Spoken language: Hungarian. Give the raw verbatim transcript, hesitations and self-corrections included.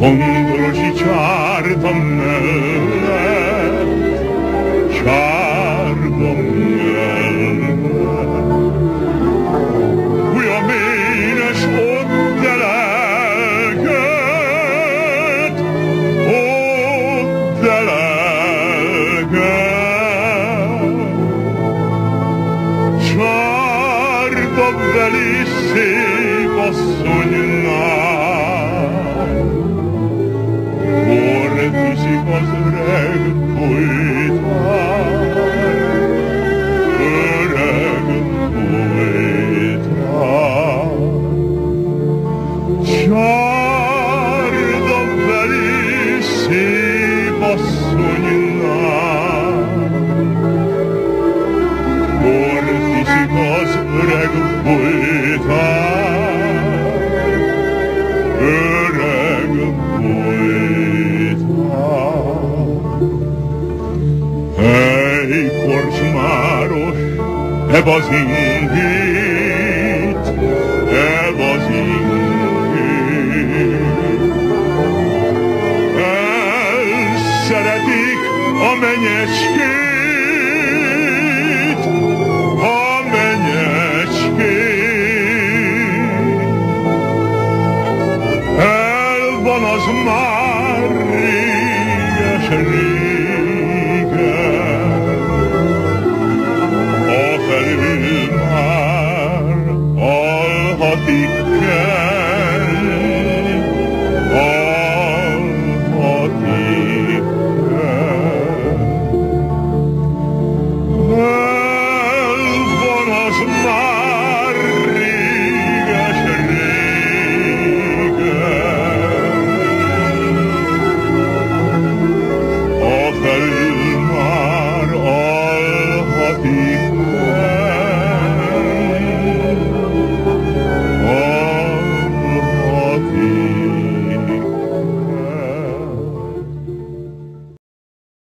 Kondorosi csárda mellett, csárda mellett. Újja ménes ott delelget, ott delelget. Csárdabeli szép asszonynál, viszik az öreg folytán, öreg folytán. Csárdabeli szép asszonynál, viszik az öreg folytán, öreg folytán. Hey, korsmáros, ebb az ingét, ebb az ingét. Elszeretik a menyecskét, a menyecskét. El van az már réges-réges, afelől már alhatik